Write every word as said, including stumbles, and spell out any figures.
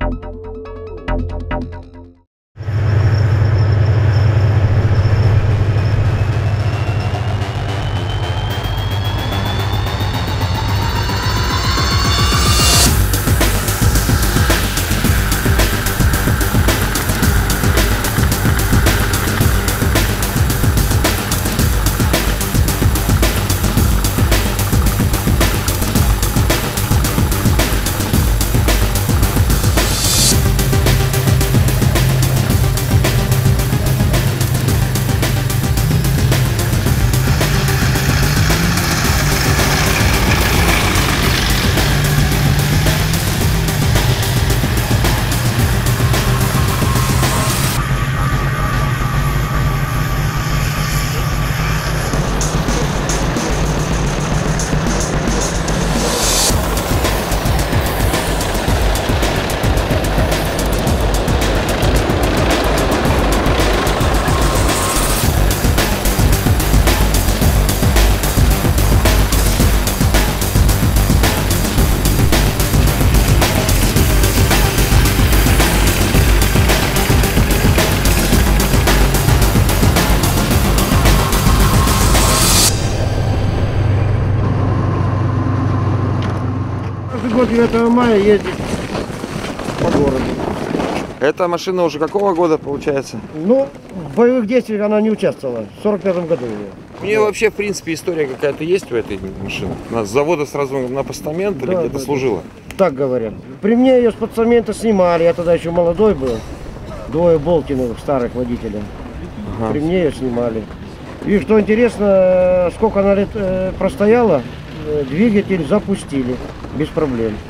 девятого мая ездит по городу. Эта машина уже какого года получается? Ну, в боевых действиях она не участвовала. В сорок пятом году ее. У нее вообще, в принципе, история какая-то есть у этой машины? Она с завода сразу на постамент, да, или где-то да, служила? Так говорят. При мне ее с постамента снимали. Я тогда еще молодой был. Двое Болтиных, старых водителей. Ага. При мне ее снимали. И что интересно, сколько она лет э, простояла, двигатель запустили без проблем.